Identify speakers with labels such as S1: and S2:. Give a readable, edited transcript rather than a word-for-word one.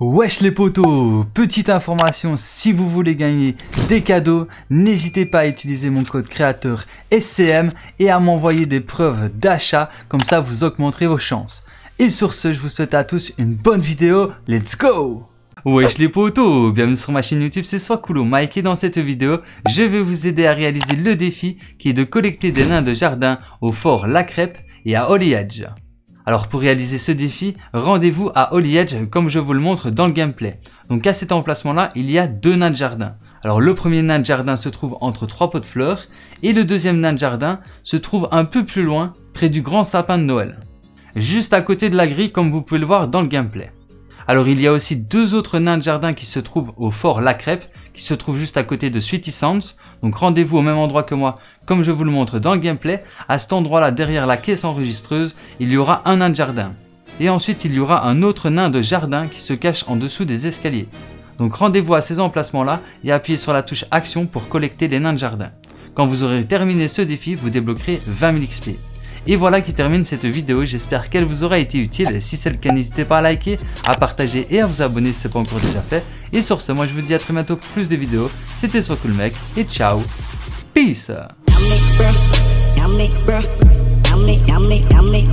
S1: Wesh les potos, petite information, si vous voulez gagner des cadeaux, n'hésitez pas à utiliser mon code créateur SCM et à m'envoyer des preuves d'achat, comme ça vous augmenterez vos chances. Et sur ce, je vous souhaite à tous une bonne vidéo, let's go! Wesh les potos, bienvenue sur ma chaîne YouTube, c'est Swakulo Mike et dans cette vidéo, je vais vous aider à réaliser le défi qui est de collecter des nains de jardin au fort La Crêpe et à Holy Edge. Alors pour réaliser ce défi, rendez-vous à Holy Edge comme je vous le montre dans le gameplay. Donc à cet emplacement là, il y a deux nains de jardin. Alors le premier nain de jardin se trouve entre trois pots de fleurs et le deuxième nain de jardin se trouve un peu plus loin, près du grand sapin de Noël. Juste à côté de la grille comme vous pouvez le voir dans le gameplay. Alors il y a aussi deux autres nains de jardin qui se trouvent au fort La Crêpe, qui se trouve juste à côté de Sweetie Sands. Donc rendez-vous au même endroit que moi, comme je vous le montre dans le gameplay. À cet endroit-là, derrière la caisse enregistreuse, il y aura un nain de jardin. Et ensuite, il y aura un autre nain de jardin qui se cache en dessous des escaliers. Donc rendez-vous à ces emplacements-là et appuyez sur la touche Action pour collecter les nains de jardin. Quand vous aurez terminé ce défi, vous débloquerez 20 000 XP. Et voilà qui termine cette vidéo, j'espère qu'elle vous aura été utile. Si c'est le cas, n'hésitez pas à liker, à partager et à vous abonner si ce n'est pas encore déjà fait. Et sur ce, moi je vous dis à très bientôt pour plus de vidéos. C'était Swakulo Mike et ciao, peace.